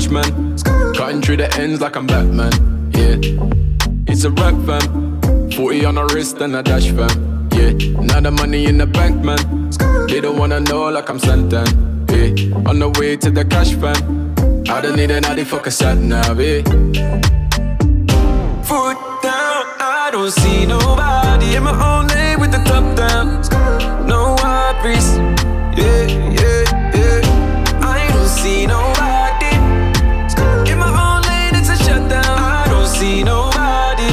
catch, man. Cutting through the ends like I'm Batman. Yeah, it's a rap, fam. 40 on the wrist and a dash, fam. Yeah, now the money in the bank, man. They don't wanna know like I'm Santan. Yeah, on the way to the cash, fam. I don't need another fucker sat now, yeah. Foot down, I don't see nobody in my own lane with the top down. No worries, yeah, yeah, yeah. I don't see nobody in my own lane, it's a shutdown. I don't see nobody.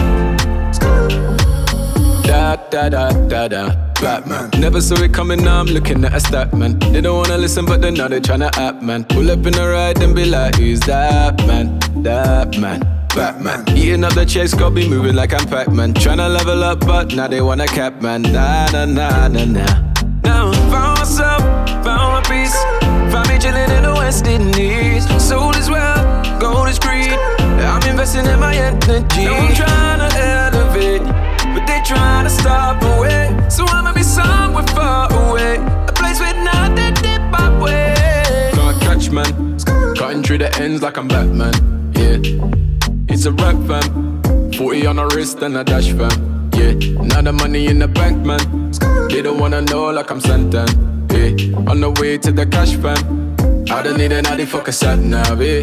Da da da da da. Batman. Never saw it coming, now I'm looking at a stat, man. They don't wanna listen, but then now they tryna act, man. Pull up in the ride and be like, who's that man? That man. Batman. Eating up the chase, got be moving like I'm Pac-Man. Tryna level up, but now they wanna cap, man. Nah, nah, nah, nah, nah. Now found myself, found my peace. Found me chilling in the West Indies. Soul is wealth, gold is greed. I'm investing in my energy. Now I'm tryna elevate, but they tryna stop away. So I'ma be somewhere far away, a place with nothing deep my way. Can't catch, man. Cutting through the ends like I'm Batman. Yeah, it's a rap, fam. 40 on the wrist and a dash, fam. Yeah, now the money in the bank, man. They don't wanna know like I'm Santan. Yeah, on the way to the cash, fam. I don't need another fucker sat now, yeah.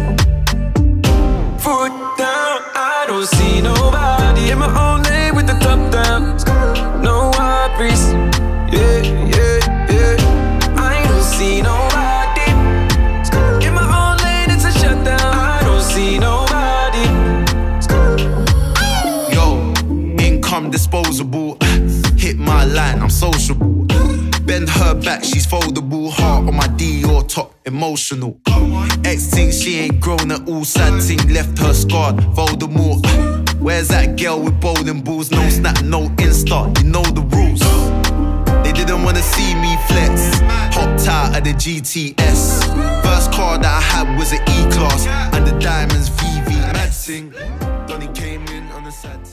Foot down, I don't see nobody in my own lane with the top down. No worries, yeah, yeah, yeah. I don't see nobody in my own lane, it's a shutdown. I don't see nobody. Yo, income disposable. Hit my line, I'm sociable. Bend her back, she's foldable. Heart on my Dior top, emotional. Ex thinks she ain't grown at all. Sad thing left her scarred, Voldemort. Where's that girl with bowling balls? No snap, no Insta, you know the rules. They didn't wanna see me flex. Hopped out of the GTS. First car that I had was an E-Class, and the diamonds VV. Mad thing, Donnie came in on the sad.